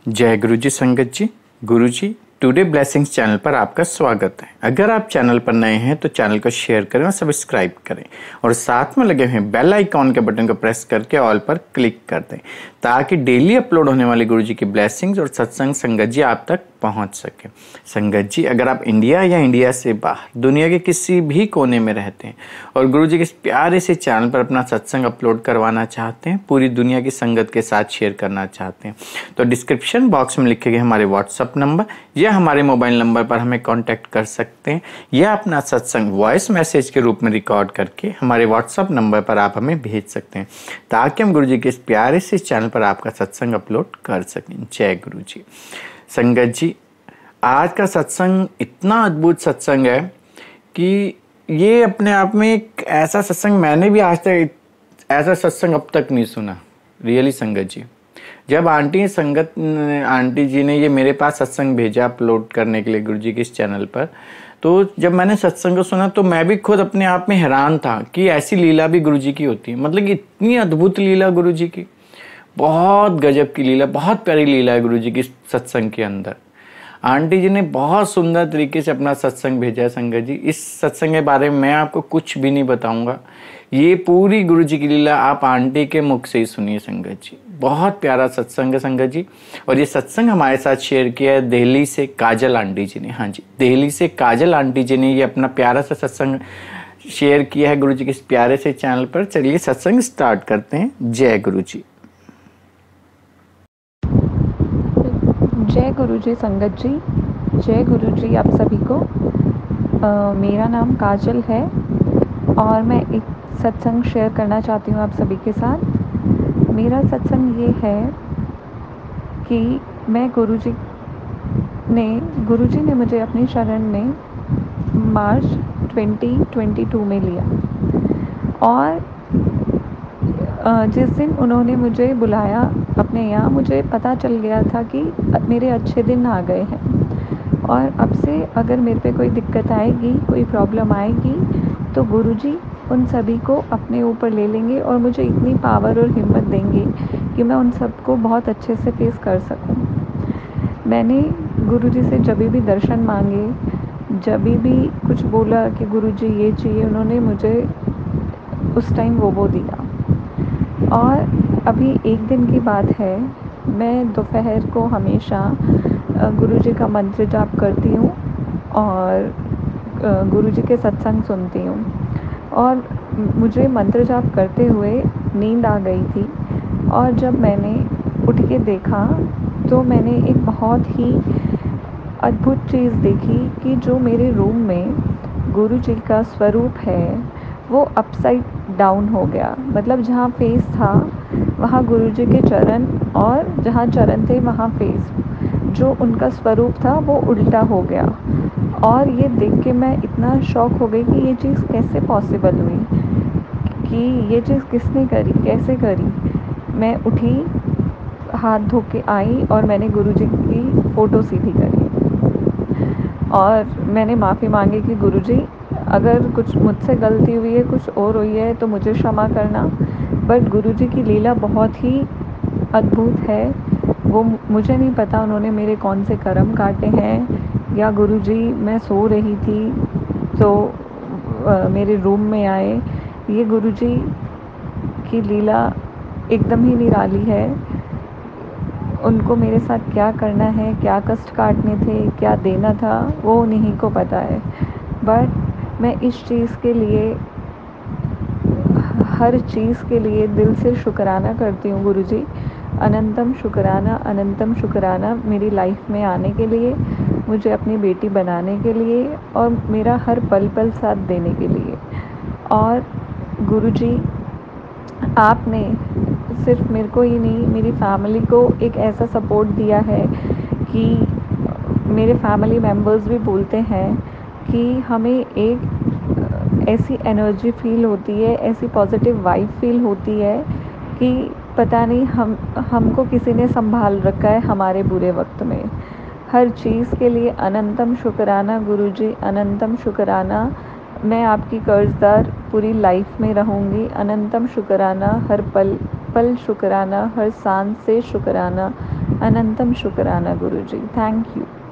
जय गुरु जी संगत जी। गुरु जी today blessings channel पर आपका स्वागत है। अगर आप चैनल पर नए हैं तो चैनल को शेयर करें और सब्सक्राइब करें और साथ में लगे हुए बेल आइकॉन के बटन को प्रेस करके ऑल पर क्लिक कर दें ताकि डेली अपलोड होने वाली गुरु जी की ब्लेसिंग्स और सत्संग संगत जी आप तक पहुंच सके। संगत जी, अगर आप इंडिया या इंडिया से बाहर दुनिया के किसी भी कोने में रहते हैं और गुरु जी के इस प्यारे से चैनल पर अपना सत्संग अपलोड करवाना चाहते हैं, पूरी दुनिया की संगत के साथ शेयर करना चाहते हैं, तो डिस्क्रिप्शन बॉक्स में लिखे गए हमारे व्हाट्सअप नंबर या हमारे मोबाइल नंबर पर हमें कांटेक्ट कर सकते हैं या अपना सत्संग वॉइस मैसेज के रूप में रिकॉर्ड करके हमारे व्हाट्सअप नंबर पर आप हमें भेज सकते हैं ताकि हम गुरु जी के इस प्यारे से चैनल पर आपका सत्संग अपलोड कर सकें। जय गुरु जी। संगत जी, आज का सत्संग इतना अद्भुत सत्संग है कि ये अपने आप में एक ऐसा सत्संग मैंने भी आज तक ऐसा सत्संग अब तक नहीं सुना। रियली संगत जी, जब आंटी जी ने ये मेरे पास सत्संग भेजा अपलोड करने के लिए गुरु जी के इस चैनल पर, तो जब मैंने सत्संग को सुना तो मैं भी खुद अपने आप में हैरान था कि ऐसी लीला भी गुरु जी की होती है। मतलब कि इतनी अद्भुत लीला गुरु जी की, बहुत गजब की लीला, बहुत प्यारी लीला है गुरु जी की सत्संग के अंदर। आंटी जी ने बहुत सुंदर तरीके से अपना सत्संग भेजा है संगत जी। इस सत्संग के बारे में मैं आपको कुछ भी नहीं बताऊंगा, ये पूरी गुरु जी की लीला आप आंटी के मुख से ही सुनिए संगत जी। बहुत प्यारा सत्संग है संगत जी। और ये सत्संग हमारे साथ शेयर किया है दिल्ली से काजल आंटी जी ने। हाँ जी, दिल्ली से काजल आंटी जी ने ये अपना प्यारा सा सत्संग शेयर किया है गुरु जी के इस प्यारे से चैनल पर। चलिए सत्संग स्टार्ट करते हैं। जय गुरु जी। जय गुरु जी संगत जी। जय गुरु जी आप सभी को। मेरा नाम काजल है और मैं एक सत्संग शेयर करना चाहती हूँ आप सभी के साथ। मेरा सत्संग ये है कि मैं गुरु जी ने मुझे अपनी शरण में मार्च 2022 में लिया और जिस दिन उन्होंने मुझे बुलाया अपने यहाँ, मुझे पता चल गया था कि मेरे अच्छे दिन आ गए हैं और अब से अगर मेरे पे कोई दिक्कत आएगी, कोई प्रॉब्लम आएगी तो गुरुजी उन सभी को अपने ऊपर ले लेंगे और मुझे इतनी पावर और हिम्मत देंगे कि मैं उन सबको बहुत अच्छे से फेस कर सकूं। मैंने गुरुजी से जब भी दर्शन मांगे, जब भी कुछ बोला कि गुरुजी ये चाहिए, उन्होंने मुझे उस टाइम वो दिया। और अभी एक दिन की बात है, मैं दोपहर को हमेशा गुरुजी का मंत्र जाप करती हूँ और गुरुजी के सत्संग सुनती हूँ और मुझे मंत्र जाप करते हुए नींद आ गई थी। और जब मैंने उठ के देखा तो मैंने एक बहुत ही अद्भुत चीज़ देखी कि जो मेरे रूम में गुरुजी का स्वरूप है वो अपसाइड डाउन हो गया। मतलब जहाँ फेस था वहाँ गुरुजी के चरण और जहाँ चरण थे वहाँ फेस, जो उनका स्वरूप था वो उल्टा हो गया। और ये देख के मैं इतना शॉक हो गई कि ये चीज़ कैसे पॉसिबल हुई, कि ये चीज़ किसने करी, कैसे करी। मैं उठी, हाथ धो के आई और मैंने गुरुजी की फ़ोटो सीधी करी और मैंने माफ़ी मांगी कि गुरुजी अगर कुछ मुझसे गलती हुई है, कुछ और हुई है तो मुझे क्षमा करना। बट गुरुजी की लीला बहुत ही अद्भुत है। वो मुझे नहीं पता उन्होंने मेरे कौन से कर्म काटे हैं, या गुरुजी मैं सो रही थी तो मेरे रूम में आए। ये गुरुजी की लीला एकदम ही निराली है। उनको मेरे साथ क्या करना है, क्या कष्ट काटने थे, क्या देना था, वो उन्हीं को पता है। बट मैं इस चीज़ के लिए, हर चीज़ के लिए दिल से शुक्राना करती हूँ गुरुजी। अनंतम शुक्राना मेरी लाइफ में आने के लिए, मुझे अपनी बेटी बनाने के लिए और मेरा हर पल पल साथ देने के लिए। और गुरुजी आपने सिर्फ मेरे को ही नहीं, मेरी फैमिली को एक ऐसा सपोर्ट दिया है कि मेरे फैमिली मेम्बर्स भी बोलते हैं कि हमें एक ऐसी एनर्जी फील होती है, ऐसी पॉजिटिव वाइब फील होती है कि पता नहीं हमको किसी ने संभाल रखा है हमारे बुरे वक्त में। हर चीज़ के लिए अनंतम शुक्राना गुरुजी, अनंतम शुक्राना। मैं आपकी कर्जदार पूरी लाइफ में रहूँगी। अनंतम शुक्राना, हर पल पल शुक्राना, हर सांस से शुक्राना। अनंतम शुक्राना गुरुजी, थैंक यू।